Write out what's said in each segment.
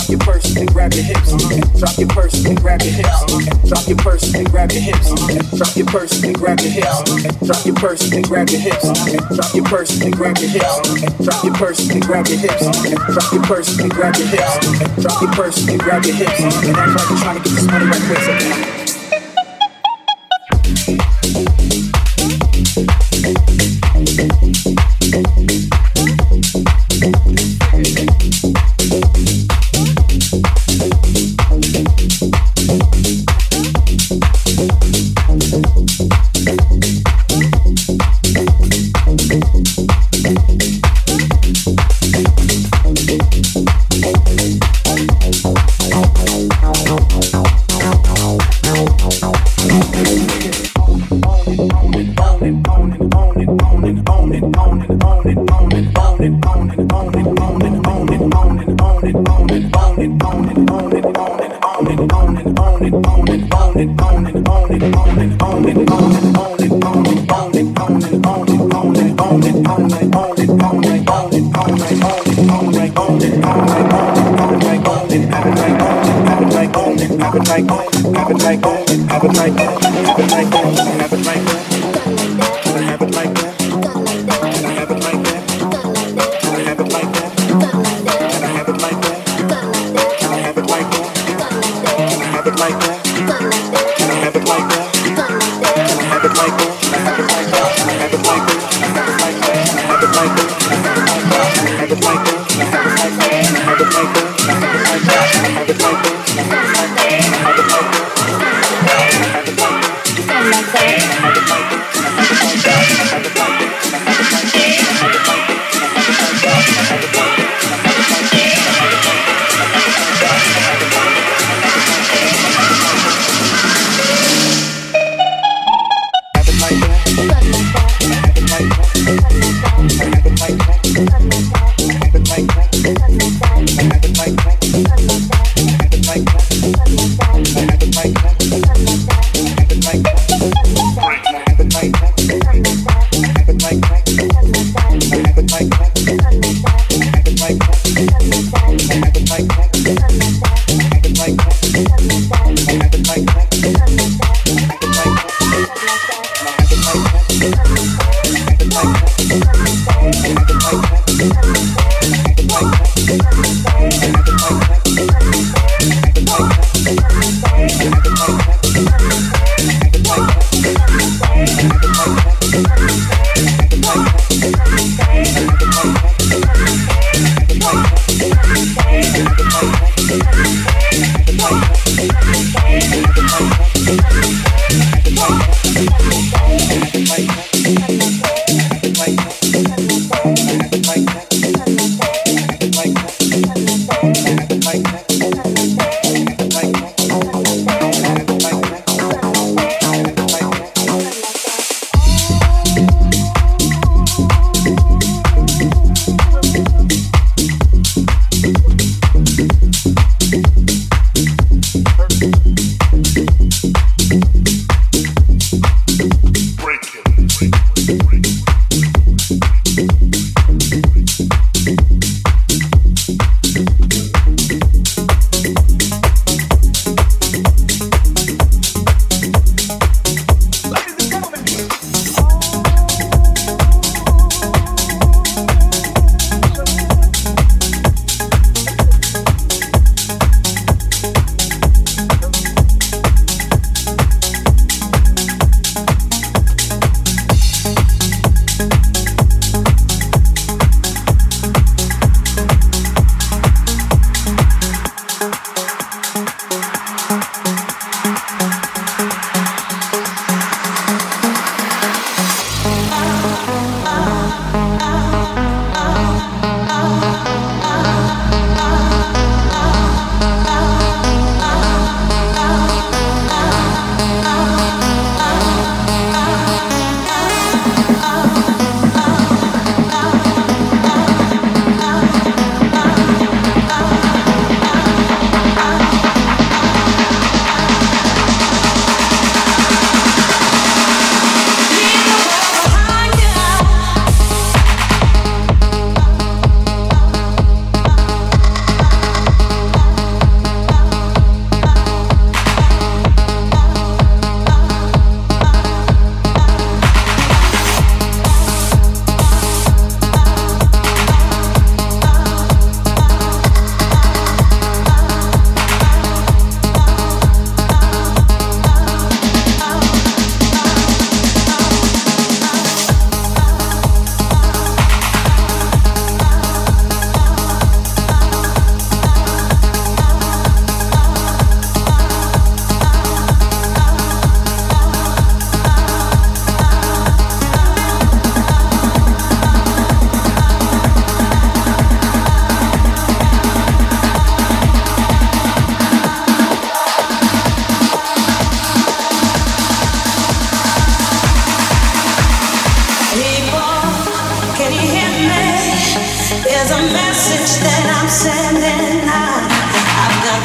Drop your purse and grab your hips. Drop your purse and grab your hips. Drop your purse and grab your hips. Drop your purse and grab your hips. Drop your purse and grab your hips. Drop your purse and grab your hips. Drop your purse and grab your hips. Drop your purse and grab your hips. Drop your purse and grab your hips. And act like you're trying to get this money right quick.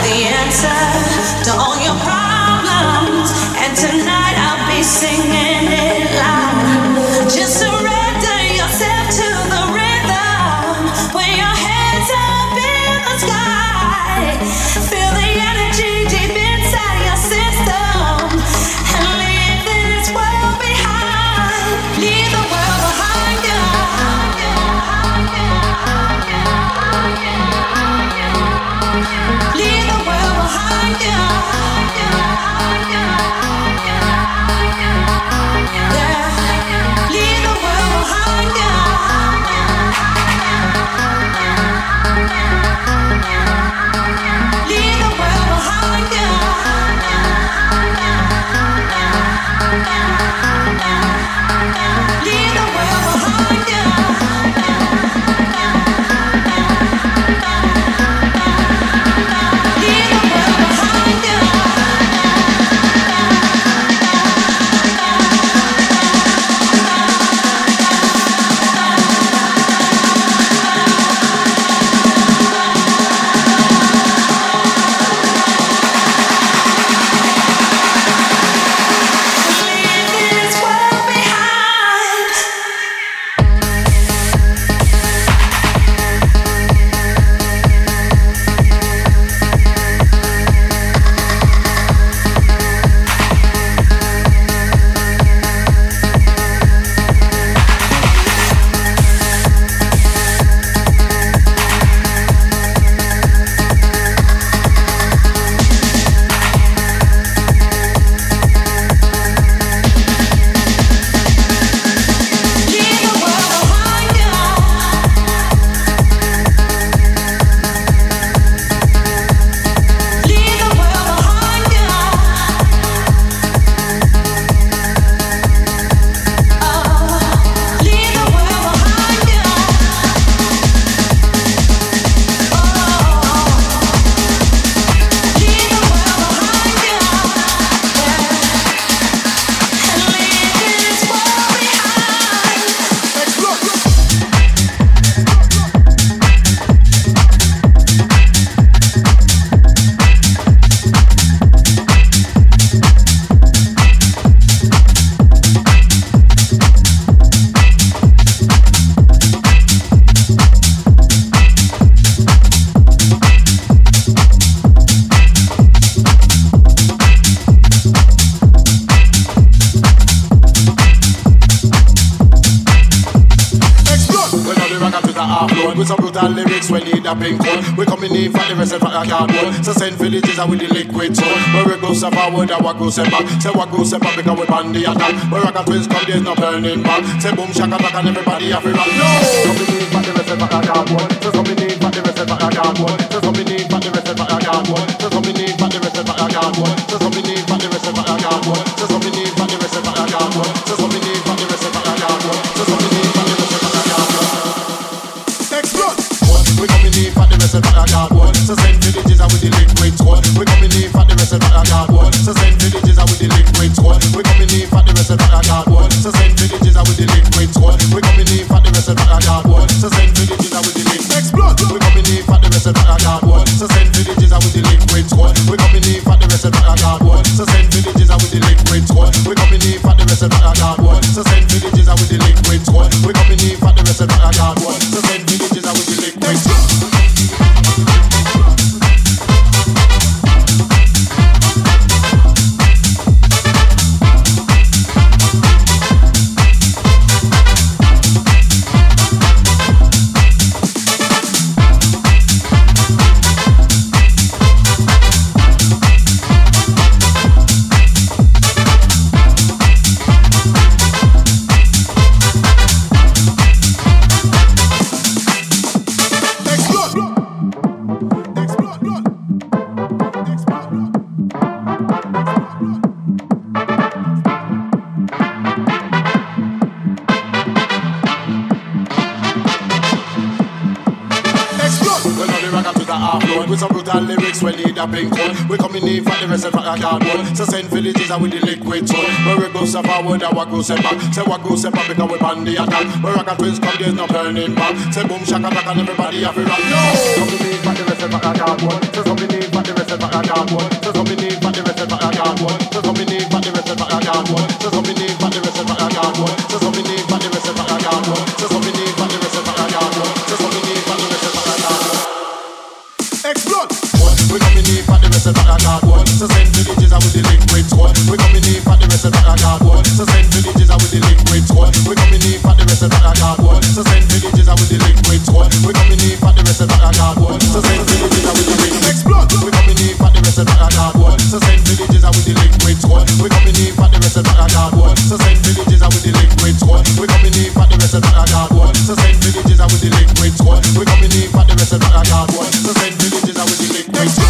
with some brutal lyrics when need a pink one. We coming in for the rest of our cardboard. So send villages with the liquid soul. Where we go step forward and what go step back. Say what go step back because we ban the attack. Where I got twins come there's no turning back. Say boom shaka back and everybody have to rock. No! Coming in for the rest of our cardboard. So coming in for the rest of our cardboard. So coming in for the rest of our cardboard. So coming in for the rest of our cardboard. So coming in for the rest of our cardboard. So coming in for the rest of our cardboard. So coming in for the rest of our cardboard. So coming in for the rest of our cardboard. Explode! We coming in for the rest of our cardboard. So send villages with the liquid squad. We coming in for the rest of our cardboard. So send villages with the liquid squad. We coming in for the rest of our cardboard. So send villages with the liquid squad. We coming in for the rest of our cardboard. So send villages with the liquid explode. We coming in for the rest of our cardboard. So send villages with the liquid squad. We coming in for the rest of our cardboard. So send villages with the liquid squad. We coming in for the rest of our cardboard. So send villages with the liquid squad. We coming in for the rest of our cardboard. So send villages with the liquid squad. with some brutal lyrics when need a pink one. We coming in for the rest of our cardboard. So send villages with the liquid tone. Where we go step forward and what go step back. Say what go step back because we ban the attack. Where Ragga Twins come, there's no turning back. Say boom shaka rock and everybody have to rock. No! Coming in for the rest of our cardboard. So coming in for the rest of our cardboard. So coming in for the rest of our cardboard. So coming in for the rest of our cardboard. So coming in for the rest of our cardboard. So coming in for the rest of our cardboard. So coming in for the rest of our cardboard. So coming in for the rest of our cardboard. Explode! We coming in for the rest of our cardboard. So send villages with the liquid squad. We coming in for the rest of our cardboard. So send villages with the liquid squad. We coming in for the rest of our cardboard. So send villages with the liquid squad. We coming in for the rest of our cardboard. So send villages with the liquid explode. We coming in for the rest of our cardboard. So send villages with the liquid squad. We coming in for the rest of our cardboard. So send villages with the liquid squad. We coming in for the rest of our cardboard. So send villages with the liquid squad. We coming in for the rest of our cardboard. So send villages with the liquid squad.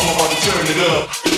Come on, turn it up.